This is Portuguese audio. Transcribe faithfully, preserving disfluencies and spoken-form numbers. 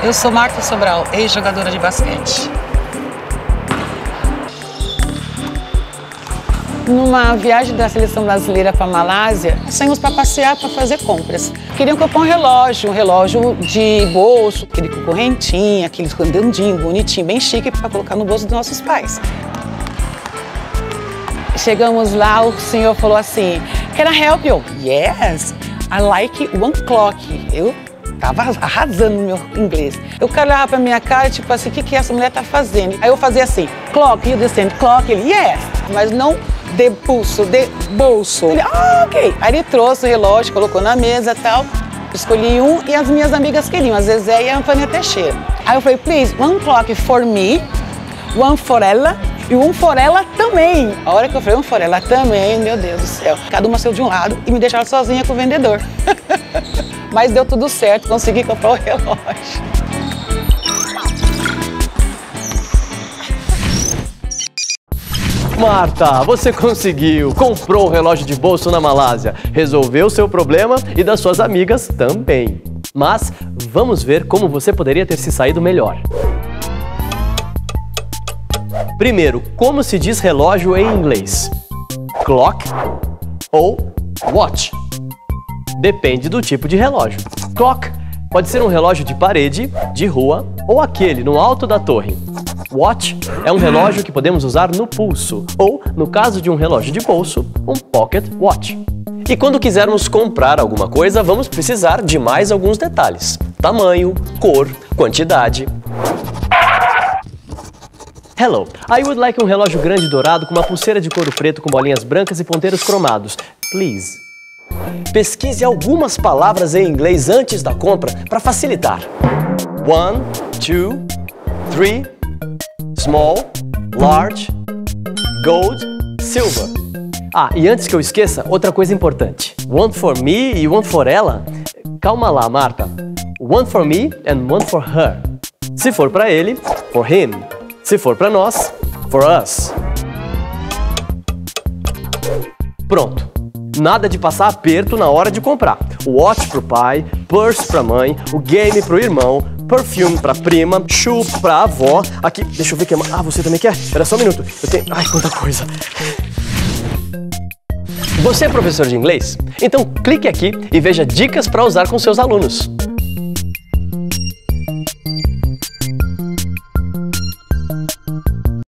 Eu sou Marta Sobral, ex-jogadora de basquete. Numa viagem da seleção brasileira para a Malásia, saímos para passear, para fazer compras. Queriam comprar um relógio, um relógio de bolso, aquele com correntinha, aquele redondinho, bonitinho, bem chique, para colocar no bolso dos nossos pais. Chegamos lá, o senhor falou assim, "Can I help you?" "Yes, I like one clock." Eu tava arrasando no meu inglês. Eu olhava pra minha cara, tipo assim, o que que essa mulher tá fazendo? Aí eu fazia assim, "Clock, you understand? Clock." Ele, "Yes." Mas não de pulso, de bolso. Ele, "Ah, ok." Aí ele trouxe o relógio, colocou na mesa e tal. Escolhi um e as minhas amigas queriam, a Zezé e a Antônia Teixeira. Aí eu falei, "Please, one clock for me, one for ela e um for ela também." A hora que eu falei, um for ela também, meu Deus do céu. Cada uma saiu de um lado e me deixaram sozinha com o vendedor. Mas deu tudo certo, consegui comprar o relógio. Marta, você conseguiu! Comprou um relógio de bolso na Malásia, resolveu seu problema e das suas amigas também. Mas vamos ver como você poderia ter se saído melhor. Primeiro, como se diz relógio em inglês? Clock ou watch? Depende do tipo de relógio. Clock pode ser um relógio de parede, de rua ou aquele no alto da torre. Watch é um relógio que podemos usar no pulso ou, no caso de um relógio de bolso, um pocket watch. E quando quisermos comprar alguma coisa, vamos precisar de mais alguns detalhes. Tamanho, cor, quantidade. Hello, I would like um relógio grande dourado com uma pulseira de couro preto com bolinhas brancas e ponteiros cromados. Please. Pesquise algumas palavras em inglês antes da compra para facilitar. One, two, three, small, large, gold, silver. Ah, e antes que eu esqueça, outra coisa importante. One for me e one for ela? Calma lá, Marta. One for me and one for her. Se for para ele, for him. Se for para nós, for us. Pronto. Nada de passar aperto na hora de comprar. Watch pro pai, purse pra mãe, o game pro irmão, perfume pra prima, shoe pra avó. Aqui, deixa eu ver que é... Ah, você também quer? Espera só um minuto. Eu tenho... Ai, quanta coisa. Você é professor de inglês? Então clique aqui e veja dicas para usar com seus alunos.